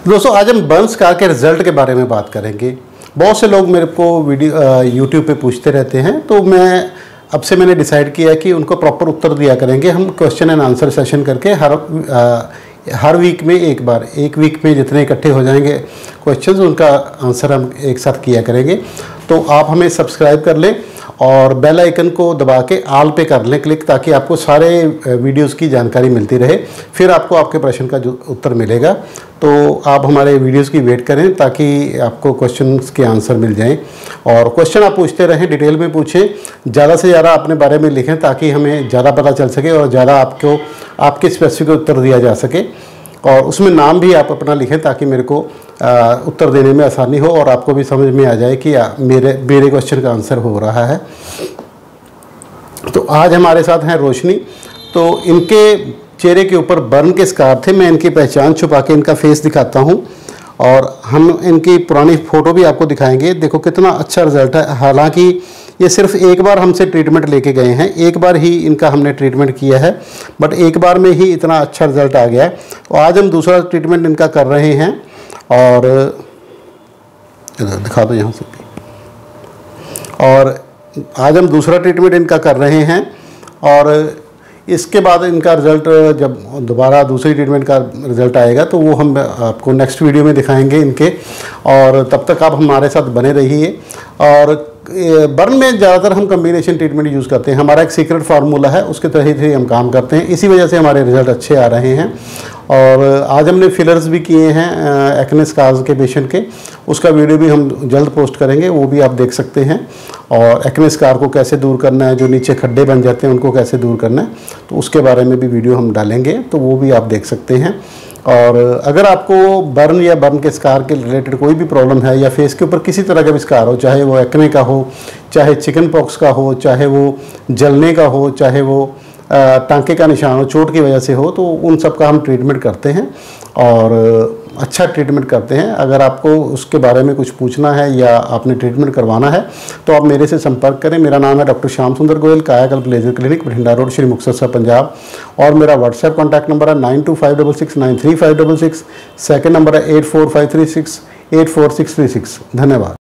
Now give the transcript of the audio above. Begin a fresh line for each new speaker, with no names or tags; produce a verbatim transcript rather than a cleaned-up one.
दोस्तों आज हम बर्न स्कार के रिज़ल्ट के बारे में बात करेंगे। बहुत से लोग मेरे को वीडियो यूट्यूब पे पूछते रहते हैं, तो मैं अब से मैंने डिसाइड किया कि उनको प्रॉपर उत्तर दिया करेंगे। हम क्वेश्चन एंड आंसर सेशन करके हर आ, हर वीक में एक बार एक वीक में जितने इकट्ठे हो जाएंगे क्वेश्चंस, उनका आंसर हम एक साथ किया करेंगे। तो आप हमें सब्सक्राइब कर लें और बेल आइकन को दबा के आल पे कर लें क्लिक, ताकि आपको सारे वीडियोस की जानकारी मिलती रहे। फिर आपको आपके प्रश्न का जो उत्तर मिलेगा, तो आप हमारे वीडियोस की वेट करें ताकि आपको क्वेश्चंस के आंसर मिल जाएं। और क्वेश्चन आप पूछते रहें, डिटेल में पूछें, ज़्यादा से ज़्यादा अपने बारे में लिखें ताकि हमें ज़्यादा पता चल सके और ज़्यादा आपको आपके स्पेसिफिक उत्तर दिया जा सके। और उसमें नाम भी आप अपना लिखें ताकि मेरे को आ, उत्तर देने में आसानी हो और आपको भी समझ में आ जाए कि आ, मेरे मेरे क्वेश्चन का आंसर हो रहा है। तो आज हमारे साथ हैं रोशनी। तो इनके चेहरे के ऊपर बर्न के स्कार थे। मैं इनकी पहचान छुपा के इनका फेस दिखाता हूं और हम इनकी पुरानी फ़ोटो भी आपको दिखाएंगे। देखो कितना अच्छा रिज़ल्ट है। हालांकि ये सिर्फ एक बार हमसे ट्रीटमेंट लेके गए हैं, एक बार ही इनका हमने ट्रीटमेंट किया है, बट एक बार में ही इतना अच्छा रिज़ल्ट आ गया है। और आज हम दूसरा ट्रीटमेंट इनका कर रहे हैं और दिखा दो यहाँ से। और आज हम दूसरा ट्रीटमेंट इनका कर रहे हैं और इसके बाद इनका रिज़ल्ट जब दोबारा दूसरी ट्रीटमेंट का रिज़ल्ट आएगा तो वो हम आपको नेक्स्ट वीडियो में दिखाएंगे इनके। और तब तक आप हमारे साथ बने रहिए। और बर्न में ज़्यादातर हम कम्बिनेशन ट्रीटमेंट यूज़ करते हैं। हमारा एक सीक्रेट फार्मूला है, उसके तहत ही हम काम करते हैं। इसी वजह से हमारे रिज़ल्ट अच्छे आ रहे हैं। और आज हमने फिलर्स भी किए हैं एक्ने स्कार्स के पेशेंट के, उसका वीडियो भी हम जल्द पोस्ट करेंगे, वो भी आप देख सकते हैं। और एक्ने स्कार को कैसे दूर करना है, जो नीचे खड्डे बन जाते हैं उनको कैसे दूर करना है, तो उसके बारे में भी वीडियो हम डालेंगे, तो वो भी आप देख सकते हैं। और अगर आपको बर्न या बर्न के स्कार के रिलेटेड कोई भी प्रॉब्लम है या फेस के ऊपर किसी तरह का भी स्कार हो, चाहे वो एक्ने का हो, चाहे चिकन पॉक्स का हो, चाहे वो जलने का हो, चाहे वो टांके का निशान हो, चोट की वजह से हो, तो उन सब का हम ट्रीटमेंट करते हैं और अच्छा ट्रीटमेंट करते हैं। अगर आपको उसके बारे में कुछ पूछना है या आपने ट्रीटमेंट करवाना है तो आप मेरे से संपर्क करें। मेरा नाम है doctor Shyam Sundar Goyal, Kayakalp laser clinic, Bathinda road, Shri Muktsar Sahab, Punjab. और मेरा व्हाट्सएप कॉन्टैक्ट नंबर है nine two five double six nine three five double six. Second number है eight four five three six eight four six three six. धन्यवाद।